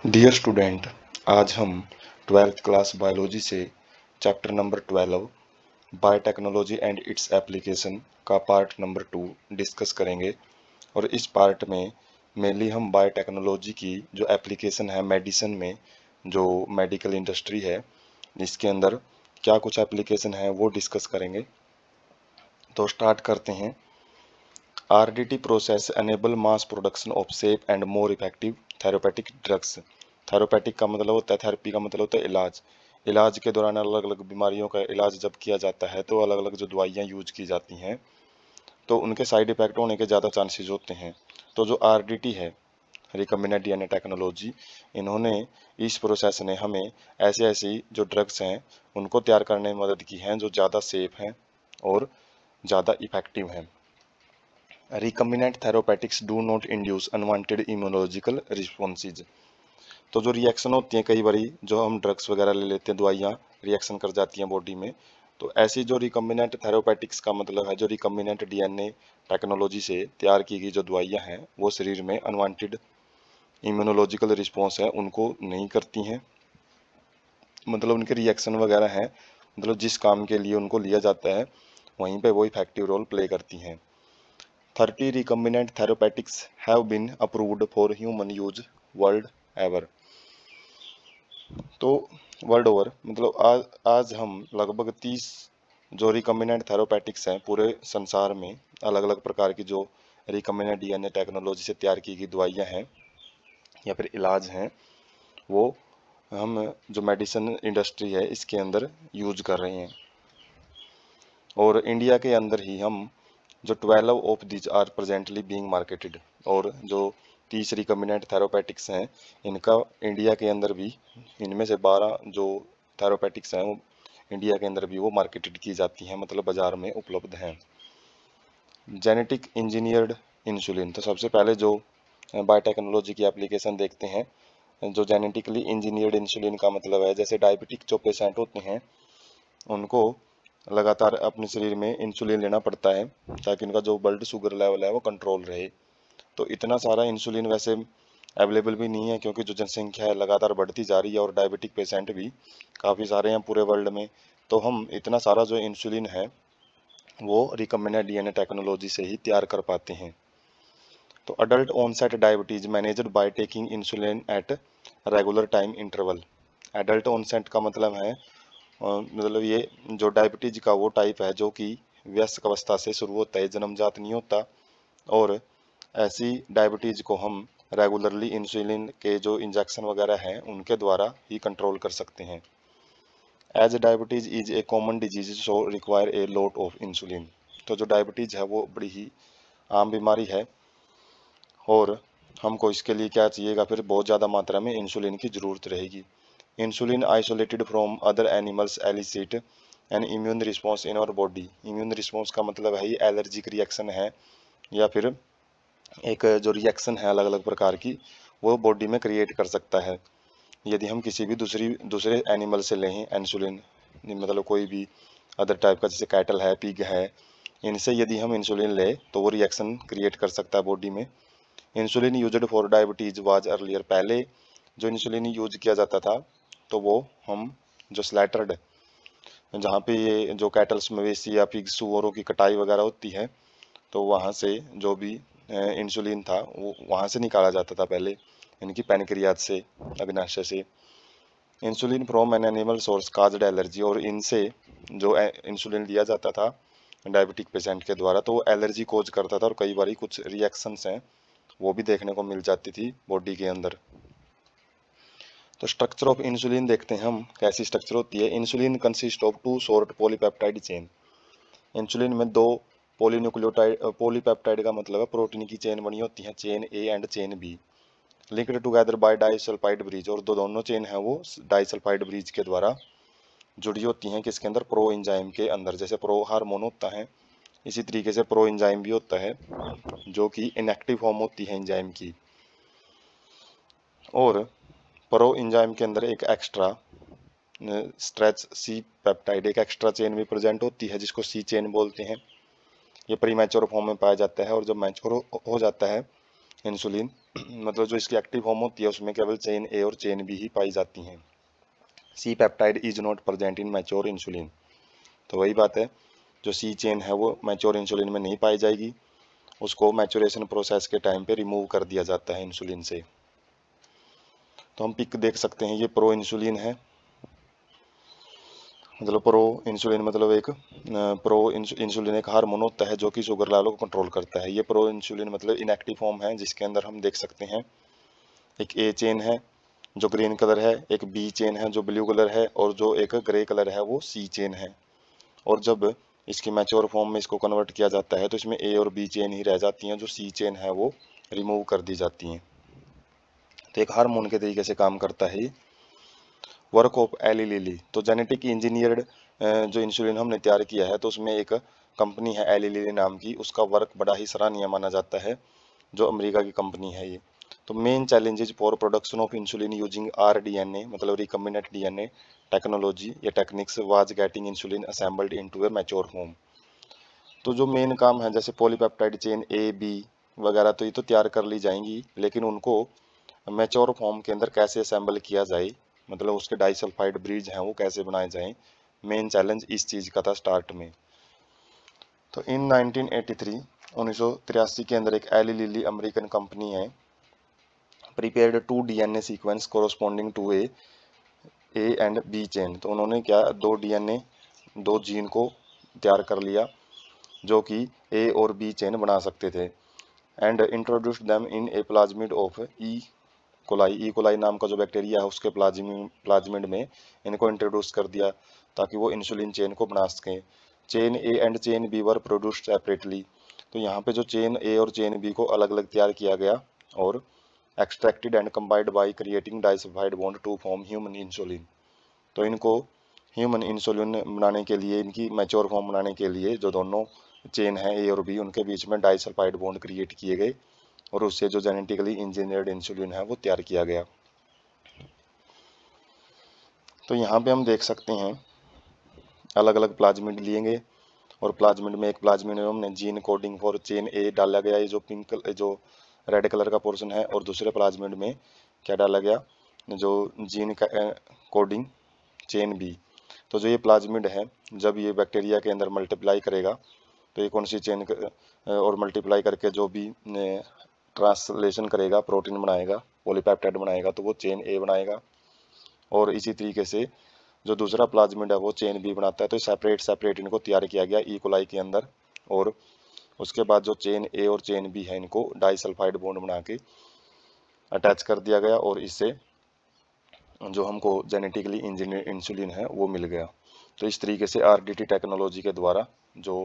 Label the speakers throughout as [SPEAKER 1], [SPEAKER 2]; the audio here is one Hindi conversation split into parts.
[SPEAKER 1] डियर स्टूडेंट, आज हम 12th क्लास बायोलॉजी से chapter number 12 biotechnology and its application का पार्ट नंबर 2 डिस्कस करेंगे। और इस पार्ट में मेनली हम बायोटेक्नोलॉजी की जो एप्लीकेशन है मेडिसिन में, जो मेडिकल इंडस्ट्री है, इसके अंदर क्या कुछ एप्लीकेशन है वो डिस्कस करेंगे। तो स्टार्ट करते हैं। RDT process enable mass production of safe and more effective therapeutic drugs। थेरोपैटिक का मतलब होता है, थेरेपी का मतलब होता है इलाज। इलाज के दौरान अलग अलग बीमारियों का इलाज जब किया जाता है तो अलग अलग जो दवाइयाँ यूज की जाती हैं तो उनके साइड इफेक्ट होने के ज़्यादा चांसेस होते हैं। तो जो RDT है, रिकम्बिनेंट डीएनए टेक्नोलॉजी, इन्होंने इस प्रोसेस ने हमें ऐसे ऐसी जो ड्रग्स हैं उनको तैयार करने में मदद की है जो ज़्यादा सेफ हैं और ज़्यादा इफेक्टिव हैं। Recombinant therapeutics do not induce unwanted immunological responses. तो जो रिएक्शन होती हैं कई बारी, जो हम ड्रग्स वगैरह ले लेते हैं, दवाइयाँ रिएक्शन कर जाती हैं बॉडी में, तो ऐसी जो रिकम्बिनेंट थेरोपैटिक्स का मतलब है जो रिकम्बिनेंट डीएनए टेक्नोलॉजी से तैयार की गई जो दवाइयाँ हैं वो शरीर में अनवांटेड इम्यूनोलॉजिकल रिस्पॉन्स है उनको नहीं करती हैं। मतलब उनके रिएक्शन वगैरह हैं, मतलब जिस काम के लिए उनको लिया जाता है वहीं पे वो इफेक्टिव रोल प्ले करती हैं। 30 recombinant therapeutics have been approved for human use world ever। तो वर्ल्ड ओवर मतलब आज हम लगभग 30 जो रिकम्बिनेंट थेरोपैटिक्स हैं पूरे संसार में, अलग अलग प्रकार की जो रिकम्बिनेंट डीएनए टेक्नोलॉजी से तैयार की गई दवाइयाँ हैं या फिर इलाज हैं, वो हम जो मेडिसिन इंडस्ट्री है इसके अंदर यूज कर रहे हैं। और इंडिया के अंदर ही हम जो 12 of these are presently being marketed, और जो 30 रिकम्बिनेंट थेरोपैटिक्स हैं इनका इंडिया के अंदर भी, इनमें से 12 जो थेरोपैटिक्स हैं वो इंडिया के अंदर भी वो मार्केटेड की जाती हैं, मतलब बाजार में उपलब्ध हैं। जेनेटिक इंजीनियर्ड इंसुलिन, तो सबसे पहले जो बायोटेक्नोलॉजी की एप्लीकेशन देखते हैं, जो जेनेटिकली इंजीनियर्ड इंसुलिन का मतलब है जैसे डायबिटिक जो पेशेंट होते हैं उनको लगातार अपने शरीर में इंसुलिन लेना पड़ता है ताकि उनका जो ब्लड शुगर लेवल है वो कंट्रोल रहे। तो इतना सारा इंसुलिन वैसे अवेलेबल भी नहीं है क्योंकि जो जनसंख्या है लगातार बढ़ती जा रही है और डायबिटिक पेशेंट भी काफ़ी सारे हैं पूरे वर्ल्ड में। तो हम इतना सारा जो इंसुलिन है वो रिकम्बिनेंट डीएनए टेक्नोलॉजी से ही तैयार कर पाते हैं। तो adult onset diabetes managed by taking insulin at regular time interval. Adult onset का मतलब है मतलब ये जो डायबिटीज का वो टाइप है जो कि वयस्क अवस्था से शुरू होता है, जन्मजात नहीं होता। और ऐसी डायबिटीज को हम रेगुलरली इंसुलिन के जो इंजेक्शन वगैरह हैं उनके द्वारा ही कंट्रोल कर सकते हैं। As diabetes is a common disease so require a lot of insulin. तो जो डायबिटीज है वो बड़ी ही आम बीमारी है और हमको इसके लिए क्या चाहिएगा, फिर बहुत ज़्यादा मात्रा में इंसुलिन की ज़रूरत रहेगी। Insulin isolated from other animals elicit an immune response in our body. Immune response का मतलब है ये एलर्जिक रिएक्शन है या फिर एक जो रिएक्शन है अलग अलग प्रकार की वो बॉडी में क्रिएट कर सकता है। यदि हम किसी भी दूसरे एनिमल से लें इंसुलिन, मतलब कोई भी अदर टाइप का, जैसे कैटल है, पिग है, इनसे यदि हम इंसुलिन लें तो वो रिएक्शन क्रिएट कर सकता है बॉडी में। Insulin used for diabetes was earlier, पहले जो इंसुलिन यूज किया जाता था तो वो हम जो स्लैटर्ड, जहाँ पे ये जो कैटल्स मवेशी या पिग सुअरों की कटाई वगैरह होती है तो वहाँ से जो भी इंसुलिन था वो वहाँ से निकाला जाता था पहले, इनकी पैनक्रियाज से, अग्नाशय से। Insulin from an animal source caused allergy, और इनसे जो इंसुलिन लिया जाता था डायबिटिक पेशेंट के द्वारा तो वो एलर्जी कोज करता था और कई बार कुछ रिएक्शंस हैं वो भी देखने को मिल जाती थी बॉडी के अंदर। तो स्ट्रक्चर ऑफ इंसुलिन देखते हैं हम कैसी स्ट्रक्चर होती है। Insulin consist of 2 short polypeptide chain. Insulin में 2 पॉलीन्यूक्लियोटाइड, पॉलीपेप्टाइड का मतलब है प्रोटीन की चेन बनी होती है, chain A and chain B, linked together by disulphide bridge, और दोनों चेन है वो डाइसल्फाइड ब्रिज के द्वारा जुड़ी होती हैं किसके अंदर, प्रो एंजाइम के अंदर। जैसे प्रो हार्मोन होता है इसी तरीके से प्रो एंजाइम भी होता है जो कि इनएक्टिव फॉर्म होती है एंजाइम की। और प्रो एंजाइम के अंदर एक एक्स्ट्रा स्ट्रेच सी पेप्टाइड, एक एक्स्ट्रा चेन भी प्रेजेंट होती है जिसको सी चेन बोलते हैं। ये प्री मैच्योर फॉर्म में पाया जाता है और जब मैच्योर हो जाता है इंसुलिन मतलब जो इसकी एक्टिव फॉर्म होती है उसमें केवल चेन ए और चेन बी ही पाई जाती हैं। C peptide is not present in mature insulin. तो वही बात है, जो सी चेन है वो मैच्योर इंसुलिन में नहीं पाई जाएगी, उसको मैच्योरेशन प्रोसेस के टाइम पे रिमूव कर दिया जाता है इंसुलिन से। तो हम पिक देख सकते हैं, ये प्रो इंसुलिन है, मतलब प्रो इंसुलिन मतलब एक इंसुलिन एक हार्मोन होता है जो कि शुगर लेवल को कंट्रोल करता है। ये प्रो इंसुलिन मतलब इनएक्टिव फॉर्म है, जिसके अंदर हम देख सकते हैं एक ए चेन है जो ग्रीन कलर है, एक बी चेन है जो ब्लू कलर है, और जो एक ग्रे कलर है वो सी चेन है। और जब इसकी मैच्योर फॉर्म में इसको कन्वर्ट किया जाता है तो इसमें ए और बी चेन ही रह जाती हैं, जो सी चेन है वो रिमूव कर दी जाती हैं। तो एक हार्मोन के तरीके से काम करता है ये। वर्क ऑफ एली लिली, तो जेनेटिक इंजीनियर्ड जो इंसुलिन हमने तैयार किया है तो उसमें एक कंपनी है एली लिली नाम की, उसका वर्क बड़ा ही सराहनीय माना जाता है, जो अमेरिका की कंपनी है ये। तो main challenges for production of insulin using RDNA मतलब रिकम्बिनेंट DNA टेक्नोलॉजी या techniques was getting insulin assembled into a mature form. तो जो मेन काम है जैसे पॉलीपेप्टाइड चेन ए बी वगैरह तो ये तो तैयार कर ली जाएंगी, लेकिन उनको मैच्योर फॉर्म के अंदर कैसे असेंबल किया जाए, मतलब उसके डाइसल्फाइड ब्रिज हैं वो कैसे बनाए जाएं, मेन चैलेंज इस चीज़ का था स्टार्ट में। तो इन 1983 1983 के अंदर एक एली लिली अमेरिकन कंपनी है prepared 2 DNA sequence corresponding to A and B chain. तो उन्होंने क्या, 2 DNA 2 जीन को तैयार कर लिया जो कि ए और बी चेन बना सकते थे, and introduced them in a plasmid of E coli नाम का जो बैक्टीरिया है उसके प्लाज्मिड में इनको इंट्रोड्यूस कर दिया ताकि वो इंसुलिन चेन को बना सकें। Chain A and chain B were produced separately. तो यहाँ पे जो चेन ए और चेन बी को अलग अलग तैयार किया गया और extracted and combined by creating disulphide bond to form human insulin. तो इनको ह्यूमन इंसुलिन बनाने के लिए, इनकी मैच्योर फॉर्म बनाने के लिए जो दोनों चेन है ए और बी उनके बीच में डाइसल्फाइड बॉन्ड क्रिएट किए गए और उससे जो जेनेटिकली इंजीनियर्ड इंसुलिन है वो तैयार किया गया। तो यहाँ पे हम देख सकते हैं अलग अलग प्लाज्मिड लिए गए और प्लाज्मिड में एक प्लाज्मिड में हमने gene coding for chain A डाला गया, ये जो जो रेड कलर का पोर्शन है, और दूसरे प्लाज्मिड में क्या डाला गया, जो जीन का कोडिंग चेन बी। तो जो ये प्लाज्मिड है जब ये बैक्टीरिया के अंदर मल्टीप्लाई करेगा तो ये कौन सी चेन और मल्टीप्लाई करके जो भी ट्रांसलेशन करेगा, प्रोटीन बनाएगा, पॉलीपेप्टाइड बनाएगा, तो वो चेन ए बनाएगा। और इसी तरीके से जो दूसरा प्लाज्मिड है वो चेन बी बनाता है। तो सेपरेट सेपरेट इनको तैयार किया गया ई कोलाई के अंदर, और उसके बाद जो चेन ए और चेन बी है इनको डाइसल्फाइड बॉन्ड बना के अटैच कर दिया गया और इससे जो हमको जेनेटिकली इंजीनियर इंसुलिन है वो मिल गया। तो इस तरीके से RDT टेक्नोलॉजी के द्वारा जो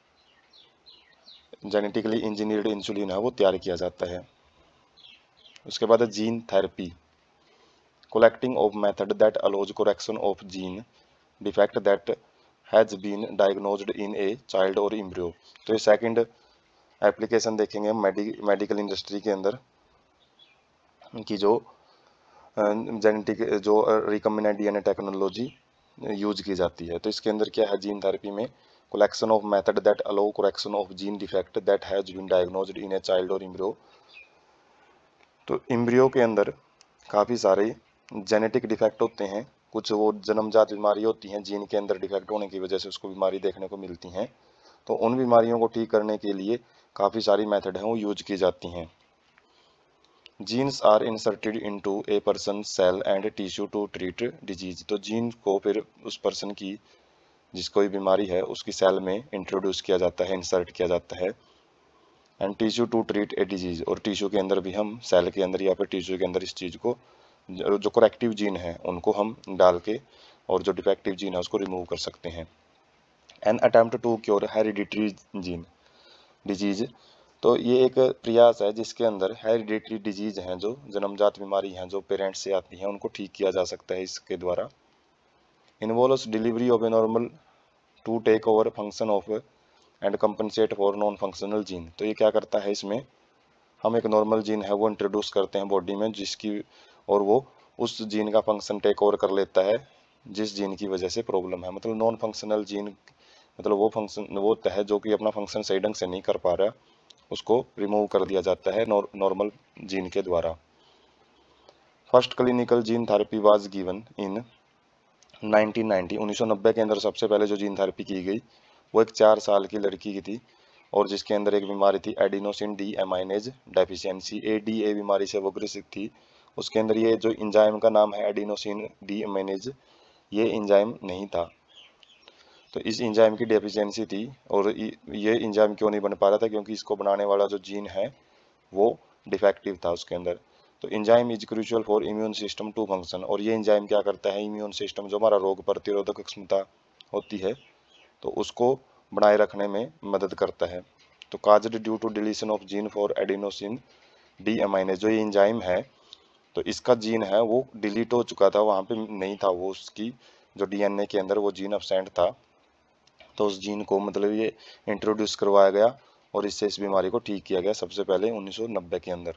[SPEAKER 1] जेनेटिकली इंजीनियर्ड इंसुलिन है वो तैयार किया जाता है। उसके बाद है gene therapy, collecting of method that allows correction of gene defect that has been diagnosed in a child or embryo। तो ये सेकंड एप्लीकेशन देखेंगे हम मेडिकल इंडस्ट्री के अंदर की जो जेनेटिक जो रिकम्बिनेंट DNA टेक्नोलॉजी यूज की जाती है। तो इसके अंदर क्या है, जीन थेरेपी में collection of method that allow correction of gene defect that has been diagnosed in a child or embryo। तो एम्ब्रियो के अंदर काफ़ी सारे जेनेटिक डिफेक्ट होते हैं, कुछ वो जन्मजात बीमारी होती हैं, जीन के अंदर डिफेक्ट होने की वजह से उसको बीमारी देखने को मिलती हैं। तो उन बीमारियों को ठीक करने के लिए काफ़ी सारी मेथड हैं वो यूज की जाती हैं। Genes are inserted into a person cell and tissue to treat disease. तो जीन को फिर उस पर्सन की जिसको भी बीमारी है उसकी सेल में इंट्रोड्यूस किया जाता है, इंसर्ट किया जाता है, and tissue to treat a disease. और टिश्यू के अंदर भी हम सेल के अंदर या फिर टिश्यू के अंदर इस चीज़ को जो करेक्टिव जीन है उनको हम डाल के और जो डिफेक्टिव जीन है उसको रिमूव कर सकते हैं। An attempt to cure hereditary gene disease. तो ये एक प्रयास है जिसके अंदर हेरिडिटरी डिजीज हैं, जो जन्मजात बीमारी हैं जो पेरेंट्स से आती हैं, उनको ठीक किया जा सकता है इसके द्वारा। Involves delivery of a normal to take over function of and compensate for non functional gene. तो ये क्या करता है, इसमें हम एक नॉर्मल जीन है वो इंट्रोड्यूस करते हैं बॉडी में जिसकी, और वो उस जीन का फंक्शन टेक ओवर कर लेता है जिस जीन की वजह से प्रॉब्लम है। मतलब नॉन फंक्शनल जीन मतलब वो फंक्शन वो होता है जो कि अपना फंक्शन सही ढंग से नहीं कर पा रहा, उसको रिमूव कर दिया जाता है नॉर्मल जीन के द्वारा। First clinical gene therapy was given in 1990 1990 के अंदर सबसे पहले जो जीन थेरेपी की गई वो एक 4 साल की लड़की की थी, और जिसके अंदर एक बीमारी थी adenosine deaminase deficiency, ADA बीमारी से वो ग्रसित थी। उसके अंदर ये जो इंजाइम का नाम है एडिनोसिन डी एमाइनेज, ये इंजाइम नहीं था, तो इस इंजाइम की डेफिशिएंसी थी। और ये इंजाइम क्यों नहीं बन पा रहा था, क्योंकि इसको बनाने वाला जो जीन है वो डिफेक्टिव था उसके अंदर। तो enzyme is crucial for immune system to function, और ये इंजाइम क्या करता है, इम्यून सिस्टम जो हमारा रोग प्रतिरोधक क्षमता होती है तो उसको बनाए रखने में मदद करता है। तो caused due to deletion of gene for adenosine deaminase, जो ये इंजाइम है तो इसका जीन है वो डिलीट हो चुका था, वहाँ पे नहीं था वो, उसकी जो DNA के अंदर वो जीन एब्सेंट था, तो उस जीन को मतलब ये इंट्रोड्यूस करवाया गया और इससे इस बीमारी को ठीक किया गया सबसे पहले 1990 के अंदर।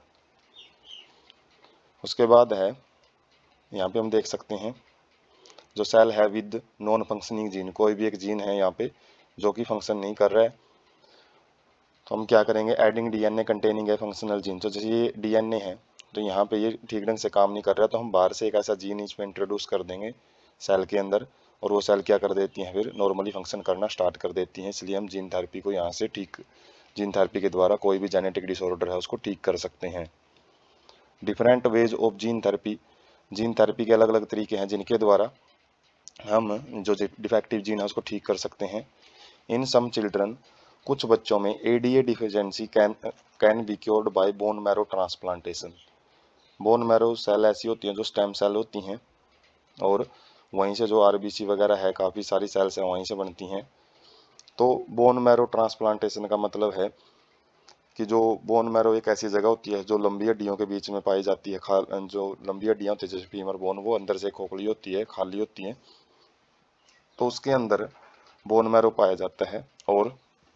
[SPEAKER 1] उसके बाद है यहाँ पे हम देख सकते हैं जो सेल है विद नॉन फंक्शनिंग जीन, कोई भी एक जीन है यहाँ पे जो कि फंक्शन नहीं कर रहा है, तो हम क्या करेंगे, एडिंग DNA कंटेनिंग है फंक्शनल जीन। तो जैसे ये DNA है तो यहाँ पे ये ठीक ढंग से काम नहीं कर रहा, तो हम बाहर से एक ऐसा जीन इसमें इंट्रोड्यूस कर देंगे सेल के अंदर, और वो सेल क्या कर देती हैं, फिर नॉर्मली फंक्शन करना स्टार्ट कर देती हैं। इसलिए हम जीन थेरेपी को यहाँ से जीन थेरेपी के द्वारा कोई भी जेनेटिक डिसऑर्डर है उसको ठीक कर सकते हैं। Different ways of gene therapy के अलग अलग तरीके हैं जिनके द्वारा हम जो डिफेक्टिव जीन है उसको ठीक कर सकते हैं। इन सम चिल्ड्रन, कुछ बच्चों में ADA deficiency can be cured by bone marrow transplantation. Bone marrow cell ऐसी होती हैं जो स्टेम सेल होती हैं, और वहीं से जो RBC वगैरह है, काफ़ी सारी सेल्स हैं वहीं से बनती हैं। तो बोन मैरो ट्रांसप्लांटेशन का मतलब है कि जो बोन मैरो एक ऐसी जगह होती है जो लंबी हड्डियों के बीच में पाई जाती है, जो लंबी हड्डियाँ होती है जैसे फीमर बोन, वो अंदर से खोखली होती है, खाली होती है, तो उसके अंदर बोन मैरो पाया जाता है। और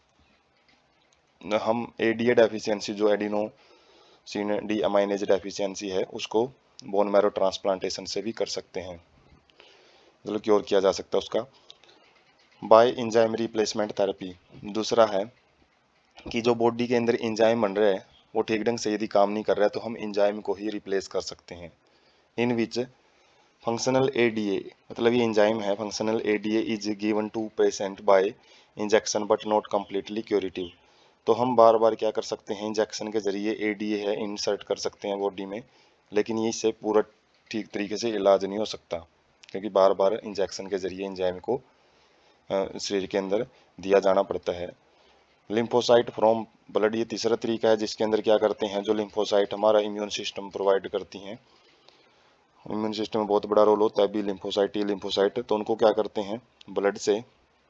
[SPEAKER 1] हम ADA डेफिशिएंसी जो एडिनोसिन डी अमाइनेज डेफिशिएंसी है उसको बोन मैरो ट्रांसप्लांटेशन से भी कर सकते हैं, मतलब क्योर किया जा सकता है उसका। बाय इंजाइम रिप्लेसमेंट थेरेपी, दूसरा है कि जो बॉडी के अंदर इंजाइम बन रहा है वो ठीक ढंग से यदि काम नहीं कर रहा है तो हम इंजाइम को ही रिप्लेस कर सकते हैं। इन विच फंक्शनल ADA, मतलब ये इंजाइम है functional ADA is given to patient by injection but not completely curative. तो हम बार बार क्या कर सकते हैं, इंजेक्शन के जरिए ADA है इंसर्ट कर सकते हैं बॉडी में, लेकिन ये इससे पूरा ठीक तरीके से इलाज नहीं हो सकता, क्योंकि बार बार इंजेक्शन के जरिए इंजाइम को शरीर के अंदर दिया जाना पड़ता है। लिम्फोसाइट फ्रॉम ब्लड, ये तीसरा तरीका है जिसके अंदर क्या करते हैं, जो लिम्फोसाइट हमारा इम्यून सिस्टम प्रोवाइड करती हैं, इम्यून सिस्टम में बहुत बड़ा रोल होता है बी लिम्फोसाइट, तो उनको क्या करते हैं, ब्लड से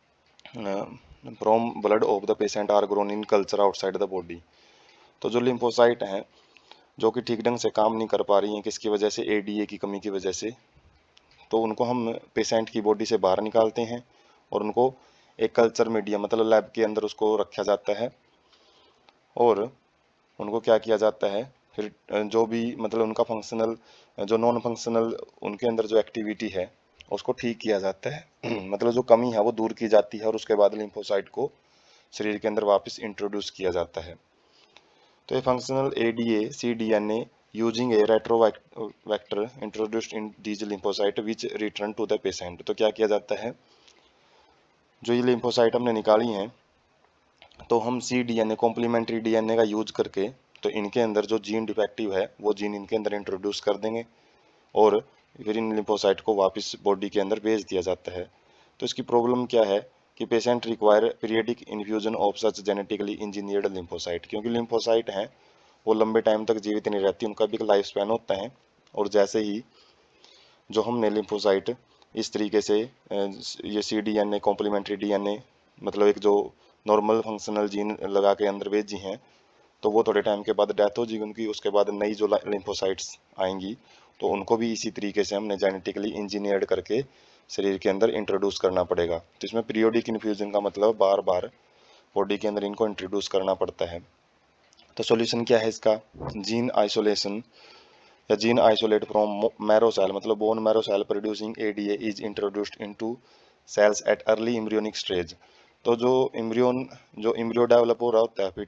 [SPEAKER 1] from blood of the patient are grown in culture outside the body. तो जो लिम्फोसाइट हैं जो कि ठीक ढंग से काम नहीं कर पा रही हैं, किसकी वजह से, ADA की कमी की वजह से, तो उनको हम पेशेंट की बॉडी से बाहर निकालते हैं और उनको एक कल्चर मीडिया मतलब लैब के अंदर उसको रखा जाता है, और उनको क्या किया जाता है फिर जो भी मतलब उनका फंक्शनल जो नॉन फंक्शनल उनके अंदर जो एक्टिविटी है उसको ठीक किया जाता है मतलब जो कमी है वो दूर की जाती है, और उसके बाद लिम्फोसाइट को शरीर के अंदर वापस इंट्रोड्यूस किया जाता है। तो ये functional ADA cDNA using a retrovector introduced in these lymphocyte which return to the patient. तो क्या किया जाता है, जो ये लिम्फोसाइट हमने निकाली हैं तो हम cDNA कॉम्प्लीमेंट्री DNA का यूज करके तो इनके अंदर जो जीन डिफेक्टिव है वो जीन इनके अंदर इंट्रोड्यूस कर देंगे, और फिर इन लिम्फोसाइट को वापस बॉडी के अंदर भेज दिया जाता है। तो इसकी प्रॉब्लम क्या है कि patient require periodic infusion of such genetically engineered lymphocyte, क्योंकि लिम्फोसाइट हैं वो लंबे टाइम तक जीवित नहीं रहती, उनका भी एक लाइफ स्पैन होता है। और जैसे ही जो हमने लिम्फोसाइट इस तरीके से ये cDNA कॉम्प्लीमेंट्री DNA मतलब एक जो नॉर्मल फंक्शनल जीन लगा के अंदर भेजी हैं, तो वो थोड़े टाइम के बाद डेथ हो जाएगी उनकी, उसके बाद नई जो लिम्फोसाइट्स आएंगी तो उनको भी इसी तरीके से हमने जेनेटिकली इंजीनियर्ड करके शरीर के अंदर इंट्रोड्यूस करना पड़ेगा। तो इसमें पीरियोडिक इन्फ्यूजन का मतलब बार बार बॉडी के अंदर इनको इंट्रोड्यूस करना पड़ता है। तो सॉल्यूशन क्या है इसका, जीन आइसोलेशन या gene isolate from marrow cell, मतलब bone marrow cell producing ADA is introduced into cells at early embryonic stage. तो जो एम्ब्रियो डेवलप हो रहा होता है फीटस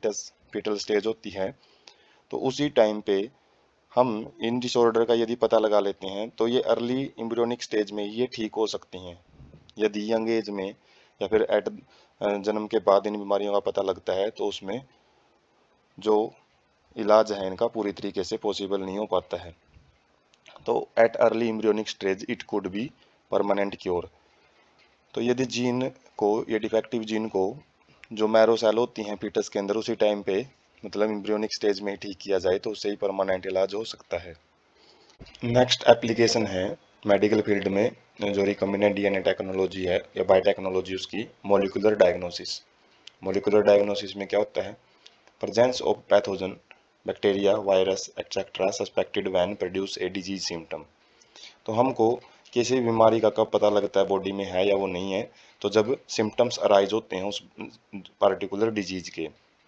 [SPEAKER 1] फीटल स्टेज होती है, तो उसी टाइम पे हम इन डिसऑर्डर का यदि पता लगा लेते हैं तो ये अर्ली एम्ब्रियोनिक स्टेज में ये ठीक हो सकती हैं। यदि यंग एज में या फिर एट जन्म के बाद इन बीमारियों का पता लगता है तो उसमें जो इलाज है इनका पूरी तरीके से पॉसिबल नहीं हो पाता है। तो at early embryonic stage it could be permanent cure. तो यदि जीन को, ये डिफेक्टिव जीन को जो मैरो सेल होती हैं फीटस के अंदर उसी टाइम पे मतलब एम्ब्रियोनिक स्टेज में ही ठीक किया जाए तो उससे ही परमानेंट इलाज हो सकता है। नेक्स्ट एप्लीकेशन है मेडिकल फील्ड में जो रिकम्बिनेंट डीएनए टेक्नोलॉजी है या बायोटेक्नोलॉजी, उसकी मॉलिक्यूलर डायग्नोसिस। मॉलिक्यूलर डायग्नोसिस में क्या होता है? Presence of pathogen bacteria virus etcetera suspected when produce a disease symptom. तो हमको किसी बीमारी का कब पता लगता है बॉडी में है या वो नहीं है? तो जब सिम्टम्स अराइज होते हैं उस पार्टिकुलर डिजीज के।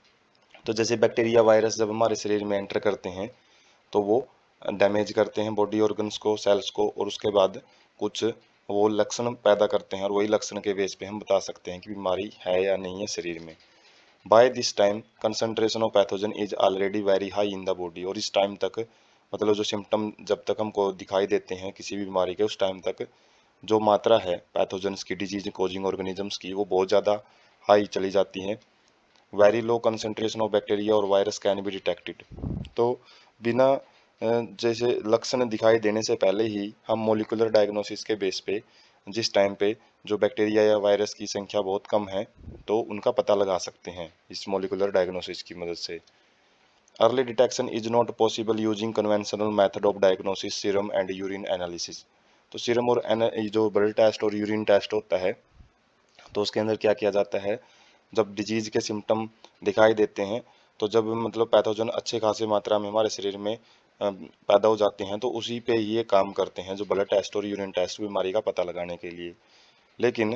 [SPEAKER 1] तो जैसे बैक्टीरिया वायरस जब हमारे शरीर में एंटर करते हैं तो वो डैमेज करते हैं बॉडी ऑर्गन्स को, सेल्स को, और उसके बाद कुछ वो लक्षण पैदा करते हैं और वही लक्षण के बेस पे हम बता सकते हैं कि बीमारी है या नहीं है शरीर में। By this time concentration of pathogen is already very high in the body. और इस टाइम तक मतलब जो सिम्टम जब तक हमको दिखाई देते हैं किसी भी बीमारी के, उस टाइम तक जो मात्रा है पैथोजन्स की, डिजीज कोजिंग ऑर्गेनिजम्स की, वो बहुत ज़्यादा हाई चली जाती है। Very low concentration of bacteria और वायरस कैन बी डिटेक्टेड। तो बिना जैसे लक्षण दिखाई देने से पहले ही हम मोलिकुलर डायग्नोसिस के बेस पे जिस टाइम पे जो बैक्टीरिया या वायरस की संख्या बहुत कम है तो उनका पता लगा सकते हैं इस मोलिकुलर डायग्नोसिस की मदद से। Early detection is not possible using conventional method of diagnosis, serum and urine analysis. तो सीरम और जो ब्लड टेस्ट और यूरिन टेस्ट होता है तो उसके अंदर क्या किया जाता है, जब डिजीज के सिम्टम दिखाई देते हैं तो जब मतलब पैथोजन अच्छे खासे मात्रा में हमारे शरीर में पैदा हो जाते हैं तो उसी पे ये काम करते हैं जो ब्लड टेस्ट और यूरिन टेस्ट बीमारी का पता लगाने के लिए। लेकिन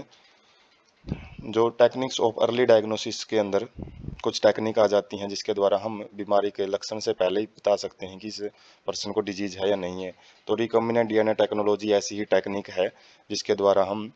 [SPEAKER 1] जो टेक्निक्स ऑफ अर्ली डायग्नोसिस के अंदर कुछ टेक्निक आ जाती हैं जिसके द्वारा हम बीमारी के लक्षण से पहले ही बता सकते हैं कि इस पर्सन को डिजीज है या नहीं है। तो रिकम्बिनेंट डीएनए टेक्नोलॉजी ऐसी ही टेक्निक है जिसके द्वारा हम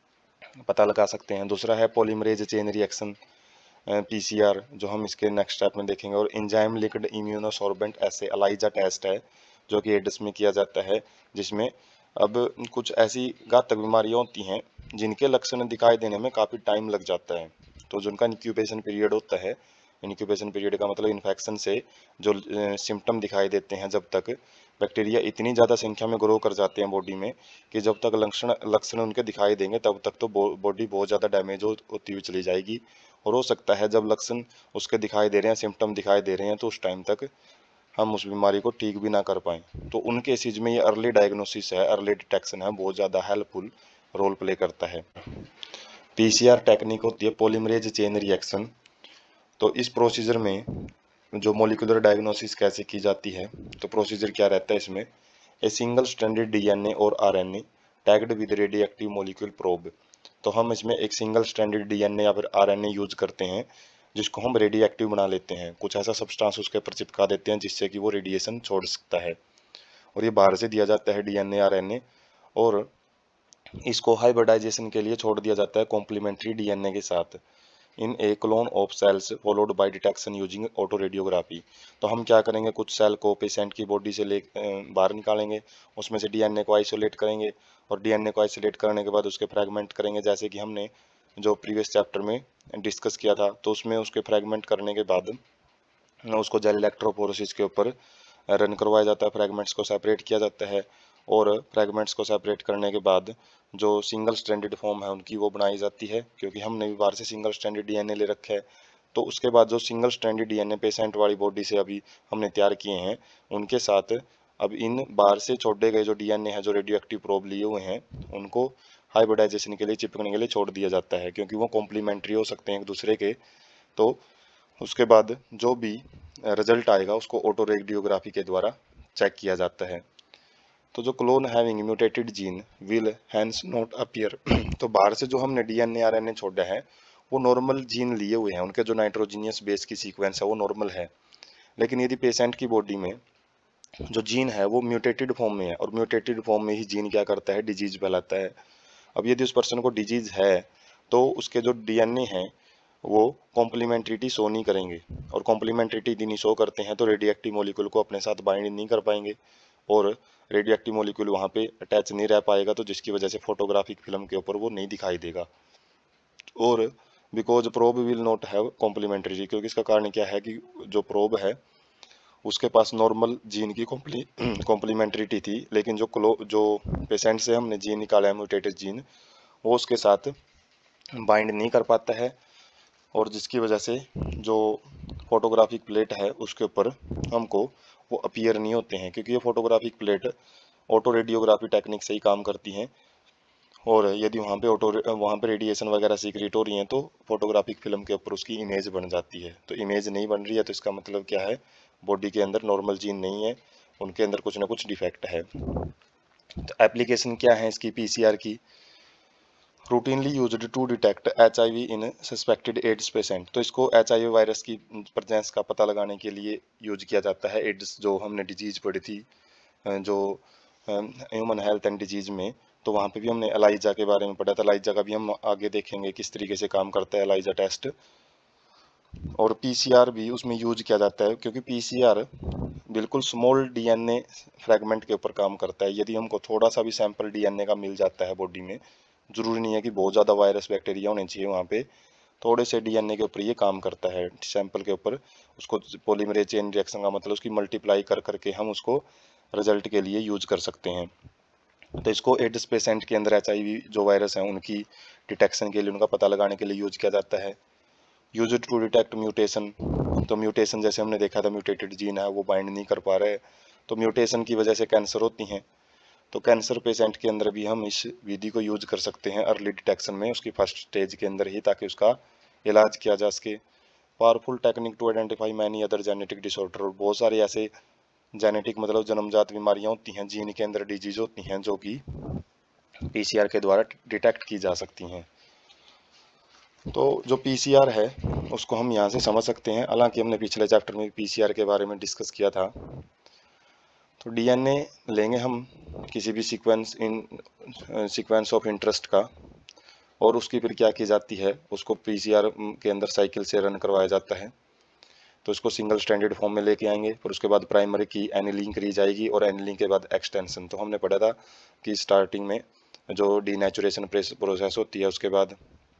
[SPEAKER 1] पता लगा सकते हैं। दूसरा है पॉलीमरेज चेन रिएक्शन, पीसीआर, जो हम इसके नेक्स्ट स्टेप में देखेंगे। और एंजाइम लिंक्ड इम्यूनोसॉर्बेंट ऐसे एलाइजा टेस्ट है जो कि एड्स में किया जाता है, जिसमें अब कुछ ऐसी घातक बीमारियां होती हैं जिनके लक्षण दिखाई देने में काफ़ी टाइम लग जाता है। तो जिनका इंक्यूबेशन पीरियड होता है, इंक्यूबेशन पीरियड का मतलब इन्फेक्शन से जो सिम्टम दिखाई देते हैं, जब तक बैक्टीरिया इतनी ज़्यादा संख्या में ग्रो कर जाते हैं बॉडी में कि जब तक लक्षण उनके दिखाई देंगे तब तक तो बॉडी बहुत ज़्यादा डैमेज होती हुई चली जाएगी। और हो सकता है जब लक्षण उसके दिखाई दे रहे हैं, सिम्टम दिखाई दे रहे हैं, तो उस टाइम तक हम उस बीमारी को ठीक भी ना कर पाएँ। तो उन केसेज में ये अर्ली डायग्नोसिस है, अर्ली डिटेक्शन है, बहुत ज़्यादा हेल्पफुल रोल प्ले करता है। पीसीआर टेक्निक होती है पॉलीमरेज चेन रिएक्शन। तो इस प्रोसीजर में जो मोलिकुलर डायग्नोसिस कैसे की जाती है, तो प्रोसीजर क्या रहता है इसमें, ए सिंगल स्ट्रैंडेड डीएनए और RNA tagged with radio active molecule probe. तो हम इसमें एक सिंगल स्ट्रैंडेड डीएनए या फिर आरएनए यूज करते हैं जिसको हम रेडियो एक्टिव बना लेते हैं, कुछ ऐसा सब्सटेंस उसके ऊपर चिपका देते हैं जिससे कि वो रेडिएशन छोड़ सकता है। और ये बाहर से दिया जाता है डीएनए आरएनए, और इसको हाइब्रिडाइजेशन के लिए छोड़ दिया जाता है कॉम्प्लीमेंट्री डीएनए के साथ in a clone of cells followed by detection using auto radiography. तो हम क्या करेंगे, कुछ सेल को पेशेंट की बॉडी से ले बाहर निकालेंगे, उसमें से डीएनए को आइसोलेट करेंगे, और डीएनए को आइसोलेट करने के बाद उसके फ्रैगमेंट करेंगे, जैसे कि हमने जो प्रीवियस चैप्टर में डिस्कस किया था। तो उसमें उसके फ्रैगमेंट करने के बाद उसको जेल इलेक्ट्रोफोरेसिस के ऊपर रन करवाया जाता है, फ्रैगमेंट्स को सेपरेट किया जाता है, और फ्रैगमेंट्स को सेपरेट करने के बाद जो सिंगल स्ट्रैंडेड फॉर्म है उनकी वो बनाई जाती है, क्योंकि हमने भी बाहर से सिंगल स्ट्रैंडेड डीएनए ले रखा है। तो उसके बाद जो सिंगल स्ट्रैंडेड डीएनए पेशेंट वाली बॉडी से अभी हमने तैयार किए हैं, उनके साथ अब इन बाहर से छोड़े गए जो डीएनए है, जो रेडियो एक्टिव प्रोब लिए हुए हैं, उनको हाइब्रिडाइजेशन के लिए, चिपकने के लिए छोड़ दिया जाता है, क्योंकि वो कॉम्प्लीमेंट्री हो सकते हैं एक दूसरे के। तो उसके बाद जो भी रिजल्ट आएगा उसको ऑटो रेडियोग्राफी के द्वारा चेक किया जाता है। तो जो clone having mutated gene will hence not appear. तो बाहर से जो हमने डीएनए आरएनए छोड़ा है वो नॉर्मल जीन लिए हुए हैं, उनके जो नाइट्रोजीनियस बेस की सीक्वेंस है वो नॉर्मल है। लेकिन यदि पेशेंट की बॉडी में जो जीन है वो म्यूटेटेड फॉर्म में है, और म्यूटेटेड फॉर्म में ही जीन क्या करता है, डिजीज फैलाता है। अब यदि उस पर्सन को डिजीज है तो उसके जो डीएनए हैं वो कॉम्प्लीमेंट्रिटी शो नहीं करेंगे, और कॉम्प्लीमेंट्रिटी यदि नहीं शो करते हैं तो रेडियो एक्टिव मोलिक्यूल को अपने साथ बाइंड नहीं कर पाएंगे और रेडियो एक्टिव मोलिक्यूल वहाँ पे अटैच नहीं रह पाएगा, तो जिसकी वजह से फोटोग्राफिक फिल्म के ऊपर वो नहीं दिखाई देगा। और because probe will not have complementarity, क्योंकि इसका कारण क्या है कि जो प्रोब है उसके पास नॉर्मल जीन की कॉम्प्लीमेंट्रिटी थी, लेकिन जो पेशेंट से हमने जीन निकाला है म्यूटेटेड जीन, वो उसके साथ बाइंड नहीं कर पाता है, और जिसकी वजह से जो फोटोग्राफिक प्लेट है उसके ऊपर हमको वो अपीयर नहीं होते हैं, क्योंकि ये photographic plate auto radiography technique से ही काम करती हैं, और यदि वहाँ पे रेडिएशन वगैरह सीक्रेट हो रही हैं तो फोटोग्राफिक फिल्म के ऊपर उसकी इमेज बन जाती है। तो इमेज नहीं बन रही है तो इसका मतलब क्या है, बॉडी के अंदर नॉर्मल जीन नहीं है, उनके अंदर कुछ ना कुछ डिफेक्ट है। तो एप्लीकेशन क्या है इसकी पीसीआर की, routinely used to detect HIV in suspected AIDS patient. तो इसको एचआईवी वायरस की प्रेजेंस का पता लगाने के लिए यूज किया जाता है। एड्स जो हमने डिजीज पढ़ी थी जो ह्यूमन हेल्थ एंड डिजीज में, तो वहाँ पे भी हमने एलाइजा के बारे में पढ़ा था। एलाइजा का भी हम आगे देखेंगे किस तरीके से काम करता है एलाइजा टेस्ट। और पीसीआर भी उसमें यूज किया जाता है, क्योंकि पीसीआर बिल्कुल स्मॉल डीएनए फ्रेगमेंट के ऊपर काम करता है। यदि हमको थोड़ा सा भी सैंपल डीएनए का मिल जाता है बॉडी में, जरूरी नहीं है कि बहुत ज़्यादा वायरस बैक्टीरिया होने चाहिए वहाँ पे, थोड़े से डीएनए के ऊपर ये काम करता है, सैंपल के ऊपर। उसको पॉलीमरेज चेन रिएक्शन का मतलब उसकी मल्टीप्लाई कर करके हम उसको रिजल्ट के लिए यूज कर सकते हैं। तो इसको एड्स पेशेंट के अंदर एचआईवी जो वायरस हैं उनकी डिटेक्शन के लिए, उनका पता लगाने के लिए यूज किया जाता है। यूज टू डिटेक्ट म्यूटेशन, तो म्यूटेशन जैसे हमने देखा था म्यूटेटेड जीन है वो बाइंड नहीं कर पा रहे, तो म्यूटेशन की वजह से कैंसर होती हैं। तो कैंसर पेशेंट के अंदर भी हम इस विधि को यूज कर सकते हैं अर्ली डिटेक्शन में, उसकी फर्स्ट स्टेज के अंदर ही, ताकि उसका इलाज किया जा सके। Powerful technique to identify many other genetic disorder, और बहुत सारे ऐसे जेनेटिक मतलब जन्मजात बीमारियां होती हैं, जीन के अंदर डिजीज होती हैं जो कि पीसीआर के द्वारा डिटेक्ट की जा सकती हैं। तो जो पीसीआर है उसको हम यहाँ से समझ सकते हैं, हालांकि हमने पिछले चैप्टर में पीसीआर के बारे में डिस्कस किया था। तो डीएनए लेंगे हम किसी भी सीक्वेंस ऑफ इंटरेस्ट का, और उसकी फिर क्या की जाती है, उसको पीसीआर के अंदर साइकिल से रन करवाया जाता है। तो इसको सिंगल स्टैंडर्ड फॉर्म में लेके आएंगे, फिर उसके बाद प्राइमरी की एनिलिंग करी जाएगी, और एनिलिंग के बाद एक्सटेंशन। तो हमने पढ़ा था कि स्टार्टिंग में जो डीनेचुरेशन प्रोसेस होती है, उसके बाद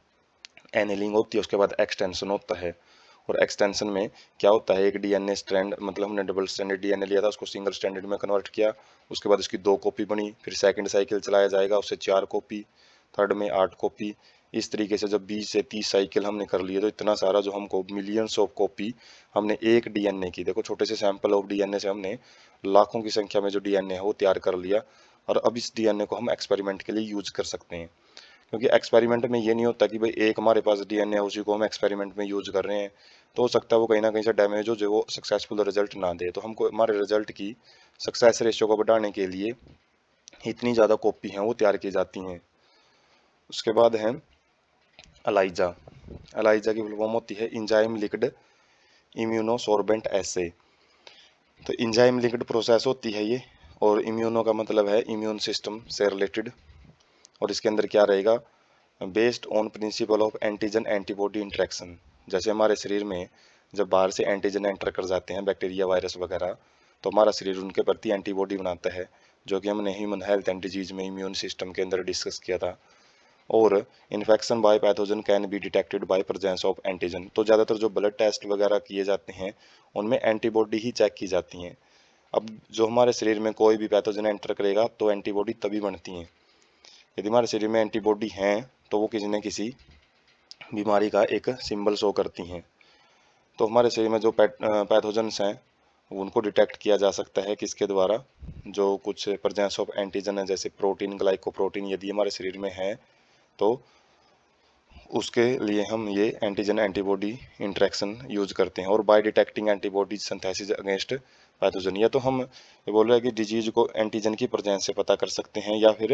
[SPEAKER 1] एनिलिंग होती है, उसके बाद एक्सटेंशन होता है। और एक्सटेंशन में क्या होता है, एक डीएनए स्ट्रैंड मतलब हमने डबल स्टैंडर्ड डीएनए लिया था, उसको सिंगल स्टैंडर्ड में कन्वर्ट किया, उसके बाद उसकी 2 कॉपी बनी, फिर सेकंड साइकिल चलाया जाएगा, उससे 4 कॉपी, थर्ड में 8 कॉपी। इस तरीके से जब 20 से 30 साइकिल हमने कर लिए, तो इतना सारा जो हमको मिलियंस ऑफ कॉपी हमने एक डीएनए की, देखो छोटे से सैंपल ऑफ डीएनए से हमने लाखों की संख्या में जो डीएनए है वो तैयार कर लिया, और अब इस डीएनए को हम एक्सपेरिमेंट के लिए यूज कर सकते हैं। क्योंकि एक्सपेरिमेंट में ये नहीं होता कि भाई एक हमारे पास डीएनए है उसी को हम एक्सपेरिमेंट में यूज कर रहे हैं, तो हो सकता है वो कहीं ना कहीं से डैमेज हो, जो वो सक्सेसफुल रिजल्ट ना दे। तो हमको हमारे रिजल्ट की सक्सेस रेशियो को बढ़ाने के लिए इतनी ज़्यादा कॉपी हैं वो तैयार की जाती हैं। उसके बाद है एलाइजा। एलाइजा की फुल फॉर्म होती है इंजाइम लिंक्ड इम्यूनोसॉर्बेंट एसे। तो इंजाइम लिंक्ड प्रोसेस होती है ये, और इम्यूनो का मतलब है इम्यून सिस्टम से रिलेटेड, और इसके अंदर क्या रहेगा, based on principle of antigen antibody interaction. जैसे हमारे शरीर में जब बाहर से एंटीजन एंटर कर जाते हैं, बैक्टीरिया वायरस वगैरह, तो हमारा शरीर उनके प्रति एंटीबॉडी बनाता है, जो कि हमने ह्यूमन हेल्थ एंड डिजीज में इम्यून सिस्टम के अंदर डिस्कस किया था। और infection by pathogen can be detected by presence of antigen. तो ज़्यादातर जो ब्लड टेस्ट वगैरह किए जाते हैं उनमें एंटीबॉडी ही चेक की जाती हैं। अब जो हमारे शरीर में कोई भी पैथोजन एंटर करेगा तो एंटीबॉडी तभी बनती हैं। यदि हमारे शरीर में एंटीबॉडी हैं तो वो किसी न किसी बीमारी का एक सिंबल शो करती हैं। तो हमारे शरीर में जो पैथोजन्स हैं उनको डिटेक्ट किया जा सकता है किसके द्वारा, जो कुछ प्रेजेंस ऑफ एंटीजन है, जैसे प्रोटीन, ग्लाइकोप्रोटीन यदि हमारे शरीर में है तो उसके लिए हम ये एंटीजन एंटीबॉडी इंट्रैक्शन यूज करते हैं। और by detecting antibodies synthesis against pathogen, या तो हम ये बोल रहे हैं कि डिजीज को एंटीजन की प्रेजेंस से पता कर सकते हैं, या फिर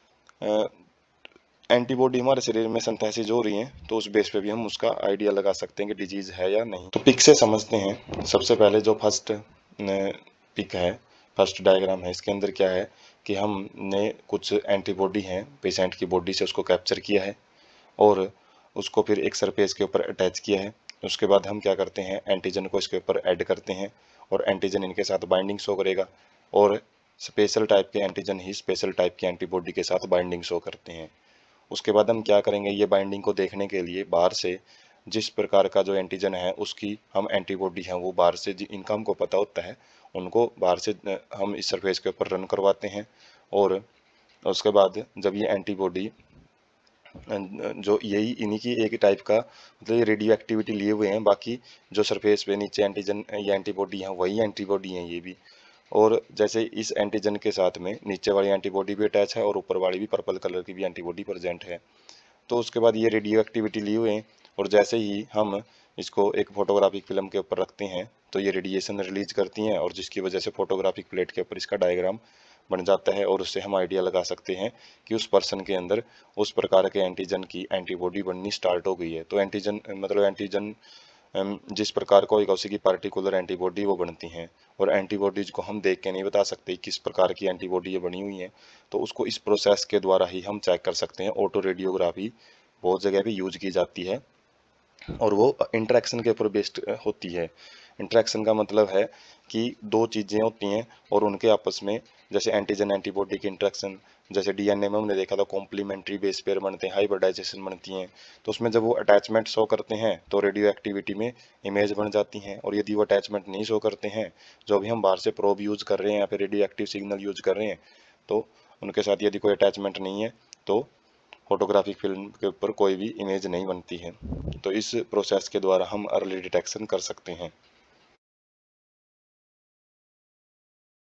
[SPEAKER 1] एंटीबॉडी हमारे शरीर में सिंथेसिस हो रही है तो उस बेस पे भी हम उसका आइडिया लगा सकते हैं कि डिजीज है या नहीं। तो पिक से समझते हैं। सबसे पहले जो फर्स्ट पिक है, फर्स्ट डायग्राम है, इसके अंदर क्या है कि हमने कुछ एंटीबॉडी हैं पेशेंट की बॉडी से उसको कैप्चर किया है, और उसको फिर एक सरफेस के ऊपर अटैच किया है। उसके बाद हम क्या करते हैं, एंटीजन को इसके ऊपर ऐड करते हैं और एंटीजन इनके साथ बाइंडिंग शो करेगा और स्पेशल टाइप के एंटीजन ही स्पेशल टाइप की एंटीबॉडी के साथ बाइंडिंग शो करते हैं। उसके बाद हम क्या करेंगे, ये बाइंडिंग को देखने के लिए बाहर से जिस प्रकार का जो एंटीजन है उसकी हम एंटीबॉडी हैं वो बाहर से इनका हमको पता होता है, उनको बाहर से हम इस सरफेस के ऊपर रन करवाते हैं। और उसके बाद जब ये एंटीबॉडी जो यही इन्हीं की एक ही टाइप का मतलब ये रेडियो एक्टिविटी लिए हुए हैं, बाकी जो सरफेस पे नीचे एंटीजन या एंटीबॉडी हैं वही एंटीबॉडी हैं ये भी। और जैसे इस एंटीजन के साथ में नीचे वाली एंटीबॉडी भी अटैच है और ऊपर वाली भी पर्पल कलर की भी एंटीबॉडी प्रेजेंट है। तो उसके बाद ये रेडियो एक्टिविटी लिए हुए हैं और जैसे ही हम इसको एक फोटोग्राफिक फिल्म के ऊपर रखते हैं तो ये रेडिएशन रिलीज करती हैं और जिसकी वजह से फोटोग्राफिक प्लेट के ऊपर इसका डायग्राम बन जाता है और उससे हम आइडिया लगा सकते हैं कि उस पर्सन के अंदर उस प्रकार के एंटीजन की एंटीबॉडी बननी स्टार्ट हो गई है। तो एंटीजन मतलब एंटीजन जिस प्रकार का होगा उसी की पार्टिकुलर एंटीबॉडी वो बनती हैं और एंटीबॉडीज को हम देख के नहीं बता सकते किस प्रकार की एंटीबॉडी ये बनी हुई है, तो उसको इस प्रोसेस के द्वारा ही हम चेक कर सकते हैं। ऑटो रेडियोग्राफी बहुत जगह भी यूज की जाती है और वो इंटरेक्शन के ऊपर बेस्ड होती है। इंटरेक्शन का मतलब है कि दो चीज़ें होती हैं और उनके आपस में जैसे एंटीजन एंटीबॉडी की इंटरेक्शन, जैसे डीएनए में हमने देखा था कॉम्प्लीमेंट्री बेस पेयर बनते हैं, हाइब्रिडाइजेशन बनती हैं, तो उसमें जब वो अटैचमेंट शो करते हैं तो रेडियो एक्टिविटी में इमेज बन जाती हैं। और यदि वो अटैचमेंट नहीं शो करते हैं, जो भी हम बाहर से प्रोब यूज कर रहे हैं या फिर रेडियो एक्टिव सिग्नल यूज कर रहे हैं, तो उनके साथ यदि कोई अटैचमेंट नहीं है तो फोटोग्राफिक फिल्म के ऊपर कोई भी इमेज नहीं बनती है। तो इस प्रोसेस के द्वारा हम अर्ली डिटेक्शन कर सकते हैं।